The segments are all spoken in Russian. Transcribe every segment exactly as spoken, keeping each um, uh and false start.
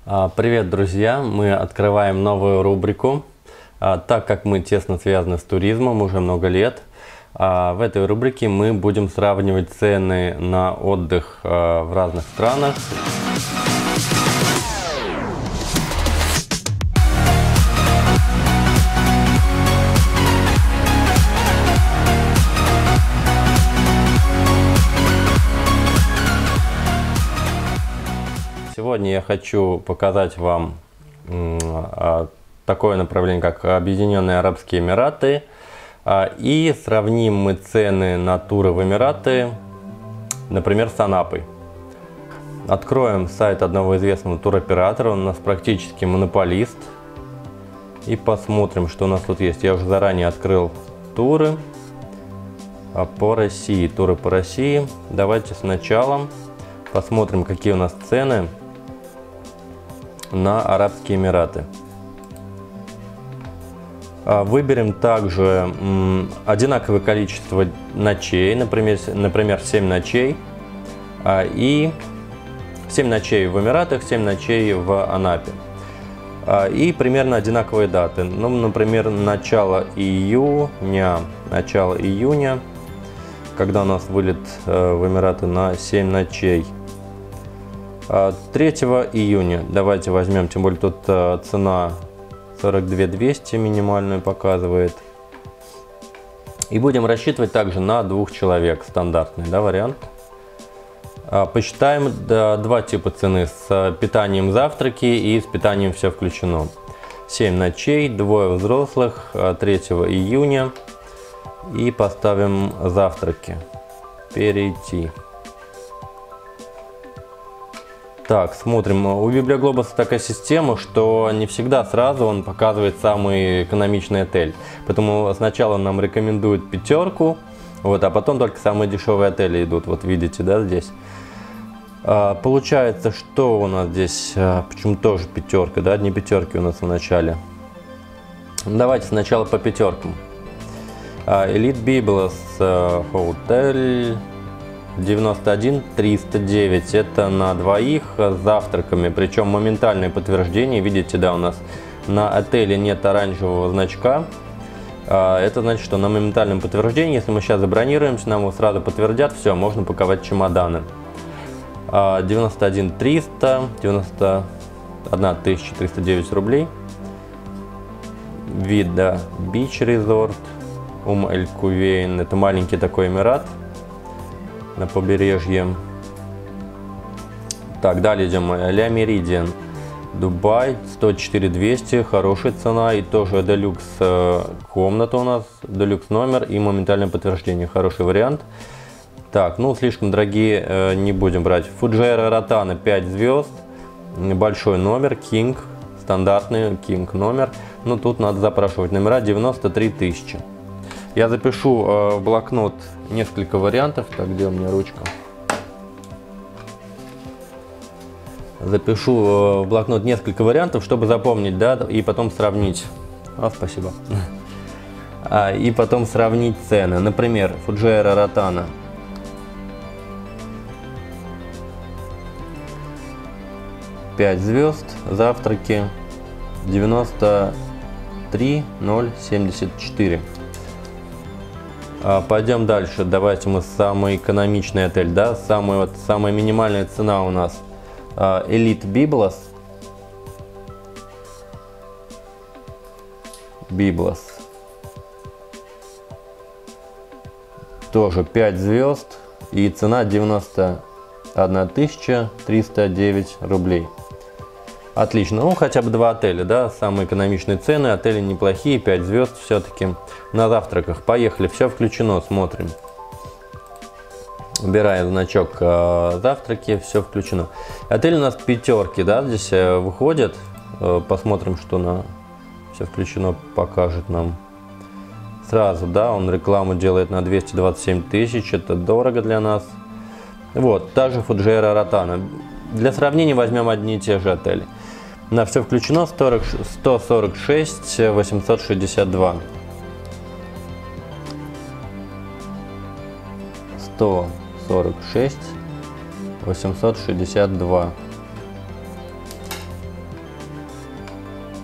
Привет, друзья! Мы открываем новую рубрику. Так как мы тесно связаны с туризмом уже много лет, в этой рубрике мы будем сравнивать цены на отдых в разных странах. Сегодня я хочу показать вам такое направление, как Объединенные Арабские Эмираты. И сравним мы цены на туры в Эмираты, например, с Анапой. Откроем сайт одного известного туроператора, он у нас практически монополист. И посмотрим, что у нас тут есть. Я уже заранее открыл туры по России. Туры по России. Давайте сначала посмотрим, какие у нас цены на Арабские Эмираты. Выберем также одинаковое количество ночей, например, например семь ночей, и семь ночей в Эмиратах, семь ночей в Анапе. И примерно одинаковые даты. Ну, например, начало июня, начало июня, когда у нас вылет в Эмираты на семь ночей. третьего июня давайте возьмем, тем более тут цена сорок две тысячи двести минимальную показывает. И будем рассчитывать также на двух человек, стандартный, да, вариант. Посчитаем да, два типа цены: с питанием завтраки и с питанием все включено. семь ночей, двое взрослых, третьего июня. И поставим завтраки. Перейти. Так, смотрим. У Библиоглобуса такая система, что не всегда сразу он показывает самый экономичный отель. Поэтому сначала нам рекомендуют пятерку, вот, а потом только самые дешевые отели идут. Вот видите, да, здесь. А, получается, что у нас здесь, а, почему тоже пятерка, да, одни пятерки у нас в начале. Давайте сначала по пятеркам. Elite Biblos Hotel девяносто один триста девять, это на двоих с завтраками, причем моментальное подтверждение. Видите, да, у нас на отеле нет оранжевого значка. Это значит, что на моментальном подтверждении, если мы сейчас забронируемся, нам его сразу подтвердят, все, можно паковать чемоданы. девяносто один триста, девяносто одна тысяча триста девять рублей. Вид, да, Beach Resort, Ум Эль-Кувейн, это маленький такой эмират на побережье. Так, далее идем. Ля Меридиан, Дубай, сто четыре тысячи двести, хорошая цена. И тоже делюкс комната у нас, делюкс номер и моментальное подтверждение, хороший вариант. Так, ну слишком дорогие э, не будем брать. Фуджейра Ротана пять звезд, большой номер, King, стандартный King номер. Но тут надо запрашивать номера. Девяносто три тысячи. Я запишу э, в блокнот несколько вариантов. Так, где у меня ручка? Запишу э, в блокнот несколько вариантов, чтобы запомнить, да, и потом сравнить. А, спасибо. А, и потом сравнить цены. Например, Фуджейра Ротана. пять звезд, завтраки девяносто три тысячи семьдесят четыре. Пойдем дальше. Давайте мы самый экономичный отель, да, самый, вот, самая минимальная цена у нас. Elite Biblos. Biblos. Тоже пять звезд и цена девяносто одна тысяча триста девять рублей. Отлично, ну хотя бы два отеля, да, самые экономичные цены, отели неплохие, пять звезд все-таки. На завтраках, поехали, все включено, смотрим. Убираем значок э, завтраки, все включено. Отель у нас пятерки, да, здесь э, выходит, э, посмотрим, что на все включено покажет нам. Сразу, да, он рекламу делает на двести двадцать семь тысяч, это дорого для нас. Вот, та же Фуджейра Ротана. Для сравнения возьмем одни и те же отели. На все включено сто сорок шесть восемьсот шестьдесят два. сто сорок шесть восемьсот шестьдесят два.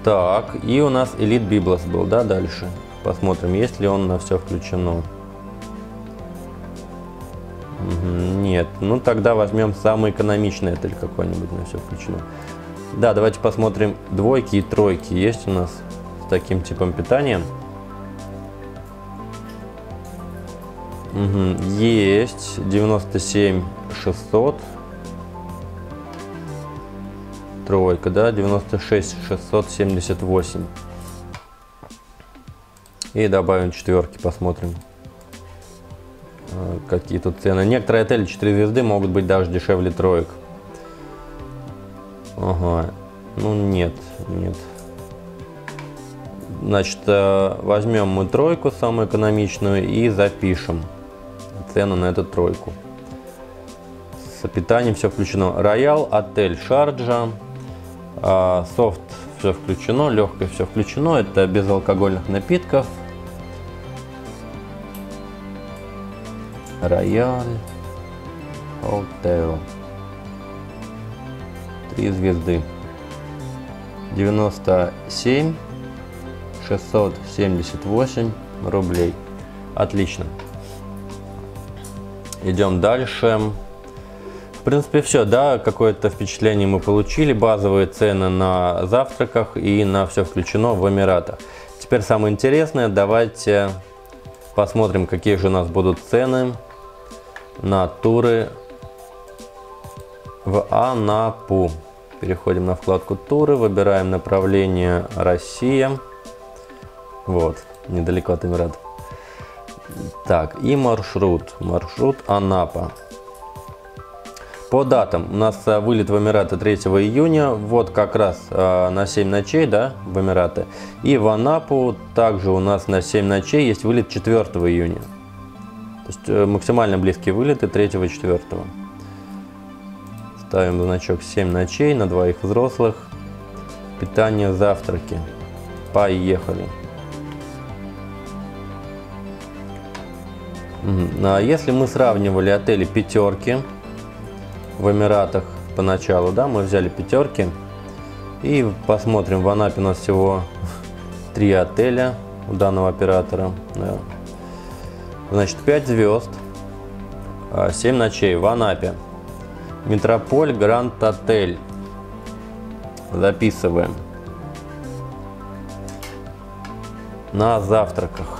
Так, и у нас Elite Biblos был, да, дальше. Посмотрим, есть ли он на все включено. Угу, нет, ну тогда возьмем самый экономичный отель какой-нибудь на все включено. Да, давайте посмотрим двойки и тройки. Есть у нас с таким типом питания? Угу, есть девяносто семь шестьсот. Тройка, да, девяносто шесть шестьсот семьдесят восемь. И добавим четверки, посмотрим, какие тут цены. Некоторые отели четыре звезды могут быть даже дешевле троек. Ага, ну нет, нет. Значит, возьмем мы тройку, самую экономичную, и запишем цену на эту тройку. С питанием все включено. Роял, отель Шарджа. Софт все включено, легкое все включено, это без алкогольных напитков. Рояль Hotel. Три звезды. девяносто семь шестьсот семьдесят восемь рублей. Отлично. Идем дальше. В принципе, все, да, какое-то впечатление мы получили. Базовые цены на завтраках и на все включено в Эмиратах. Теперь самое интересное, давайте посмотрим, какие же у нас будут цены на туры в Анапу. Переходим на вкладку туры, выбираем направление Россия. Вот, недалеко от Эмиратов. Так, и маршрут. Маршрут Анапа. По датам у нас вылет в Эмираты третьего июня, вот как раз э, на семь ночей, да, в Эмираты. И в Анапу также у нас на семь ночей есть вылет четвёртого июня. То есть э, максимально близкие вылеты третьего и четвёртого. Ставим значок семь ночей на двоих взрослых. Питание, завтраки. Поехали. А если мы сравнивали отели пятерки в Эмиратах поначалу, да, мы взяли пятерки и посмотрим, в Анапе у нас всего три отеля у данного оператора, да. Значит, пять звезд, семь ночей в Анапе. Метрополь Гранд Отель. Записываем. На завтраках.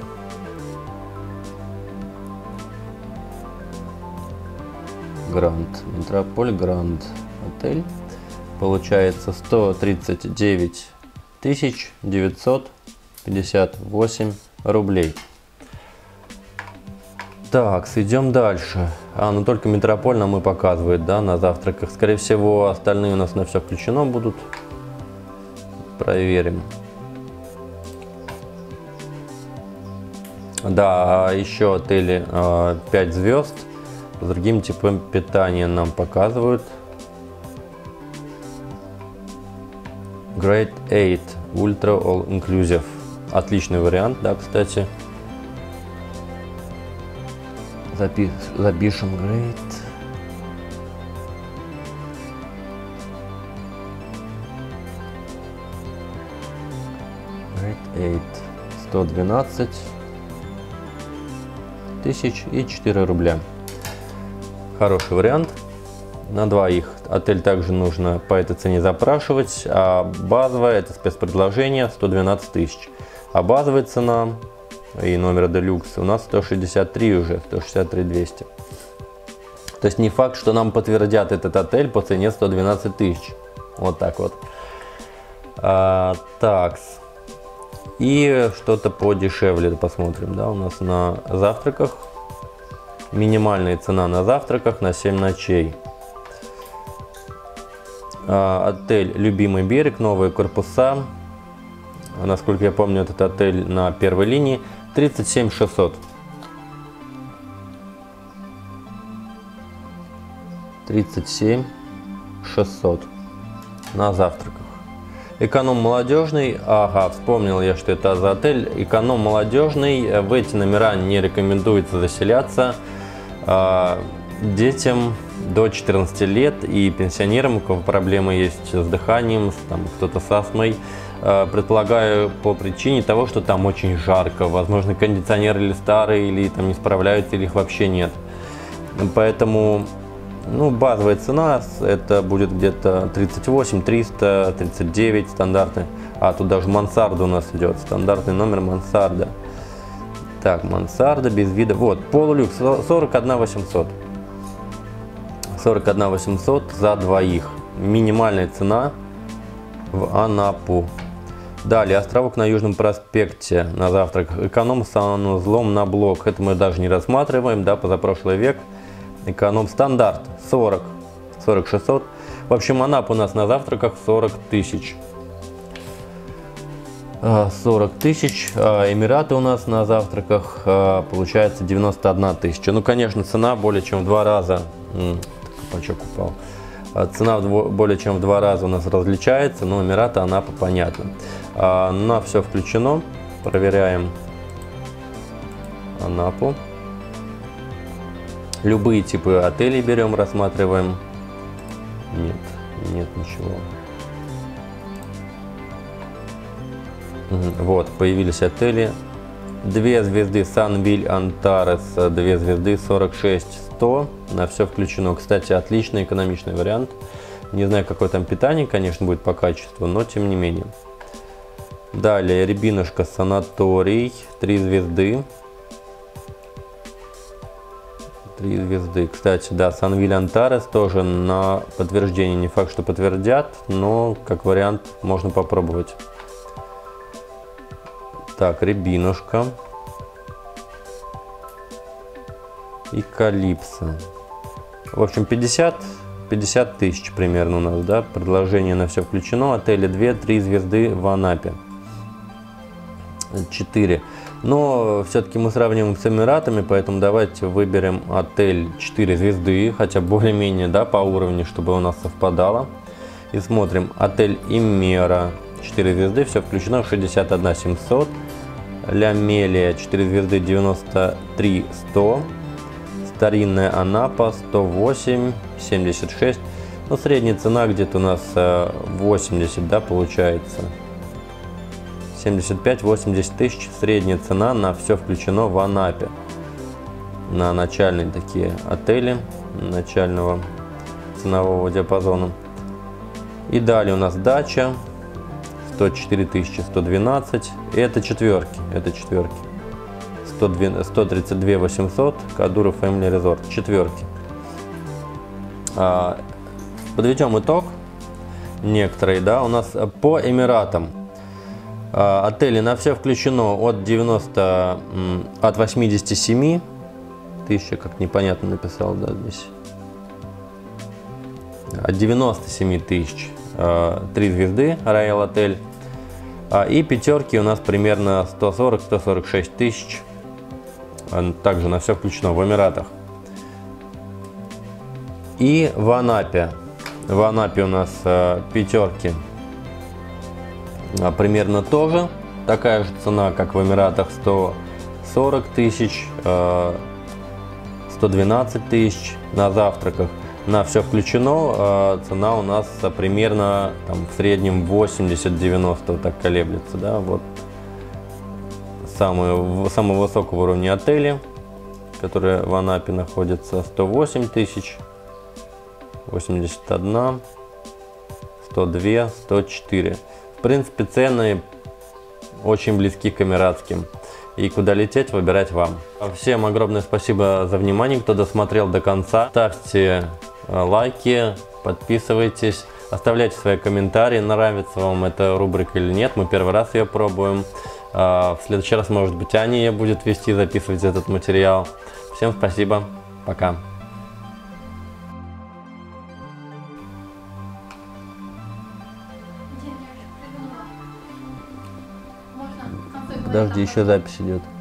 Гранд. Метрополь Гранд Отель. Получается сто тридцать девять тысяч девятьсот пятьдесят восемь рублей. Так, идем дальше. А, ну только Метрополь нам и показывает, да, на завтраках. Скорее всего, остальные у нас на все включено будут. Проверим. Да, еще отели э, пять звезд. С другим типом питания нам показывают. Grade восемь Ultra All Inclusive. Отличный вариант, да, кстати. Запи запишем Grade. Grade восемь. сто двенадцать тысяч и четыре рубля. Хороший вариант на двоих. Отель также нужно по этой цене запрашивать, а базовая, это спецпредложение, сто двенадцать тысяч. А базовая цена и номера делюкс у нас сто шестьдесят три уже, сто шестьдесят три двести. То есть не факт, что нам подтвердят этот отель по цене сто двенадцать тысяч. Вот так вот. А, так. И что-то подешевле посмотрим, да, у нас на завтраках. Минимальная цена на завтраках на семь ночей. А, отель Любимый берег, новые корпуса. Насколько я помню, этот отель на первой линии. тридцать семь шестьсот. тридцать семь шестьсот на завтраках. Эконом молодежный. Ага, вспомнил я, что это за отель. Эконом молодежный. В эти номера не рекомендуется заселяться детям до четырнадцати лет и пенсионерам, у кого проблемы есть с дыханием, там кто-то с астмой. Предполагаю, по причине того, что там очень жарко. Возможно, кондиционеры или старые, или там не справляются, или их вообще нет. Поэтому, ну, базовая цена это будет где-то тридцать восемь триста, тридцать девять стандартный. А тут даже мансарда у нас идет, стандартный номер мансарда. Так, мансарда без вида. Вот, полулюкс сорок один восемьсот. сорок один восемьсот за двоих. Минимальная цена в Анапу. Далее, островок на Южном проспекте на завтрак. Эконом с санузлом на блок. Это мы даже не рассматриваем, да, позапрошлый век. Эконом стандарт сорок, сорок шестьсот. В общем, Анапа у нас на завтраках сорок тысяч. сорок тысяч. Эмираты у нас на завтраках получается девяносто одна тысяча. Ну, конечно, цена более чем в два раза. Пачок упал. Цена более чем в два раза у нас различается, но Эмираты, Анапа, понятно. На все включено. Проверяем Анапу. Любые типы отелей берем, рассматриваем. Нет, нет ничего. Вот, появились отели. Две звезды Санвиль Антарес, две звезды сорок шесть сто. На все включено. Кстати, отличный экономичный вариант. Не знаю, какое там питание, конечно, будет по качеству, но тем не менее. Далее, Рябинушка санаторий, три звезды. Три звезды. Кстати, да, Санвиль Антарес тоже на подтверждение. Не факт, что подтвердят, но как вариант можно попробовать. Так, Рябинушка. И Калипсо. В общем, пятьдесят тысяч примерно у нас, да, предложение на все включено. Отели две-три звезды в Анапе. четыре. Но все-таки мы сравниваем с Эмиратами, поэтому давайте выберем отель четыре звезды, хотя более-менее, да, по уровню, чтобы у нас совпадало. И смотрим, отель Имера, четыре звезды, все включено, шестьдесят один семьсот. Ля Мелия, четыре звезды, девяносто три сто. Старинная Анапа, сто восемь семьдесят шесть. Ну, средняя цена где-то у нас восемьдесят, да, получается. семьдесят пять восемьдесят тысяч. Средняя цена на все включено в Анапе. На начальные такие отели, начального ценового диапазона. И далее у нас дача. сто четыре тысячи сто двенадцать. И это четверки. Это четверки. сто тридцать два восемьсот. Кадура Family Resort. Четверки. А, подведем итог. Некоторые, да, у нас по Эмиратам. А, отели на все включено от девяноста, от восьмидесяти семи тысяч, как непонятно написал, да, здесь. От девяноста семи тысяч. Три звезды Royal Отель. И пятерки у нас примерно сто сорок — сто сорок шесть тысяч. Также на все включено в Эмиратах. И в Анапе. В Анапе у нас пятерки примерно тоже. Такая же цена, как в Эмиратах, сто сорок тысяч, сто двенадцать тысяч на завтраках. На все включено, цена у нас примерно там, в среднем восемьдесят — девяносто, вот так колеблется, да, вот самые, самого высокого уровня отели, которые в Анапе находятся, сто восемь тысяч, восемьдесят один, сто два, сто четыре. В принципе, цены очень близки к эмиратским. И куда лететь, выбирать вам. Всем огромное спасибо за внимание, кто досмотрел до конца. Ставьте лайки, подписывайтесь, оставляйте свои комментарии, нравится вам эта рубрика или нет. Мы первый раз ее пробуем. В следующий раз, может быть, Аня будет вести, записывать этот материал. Всем спасибо, пока. Подожди, еще запись идет.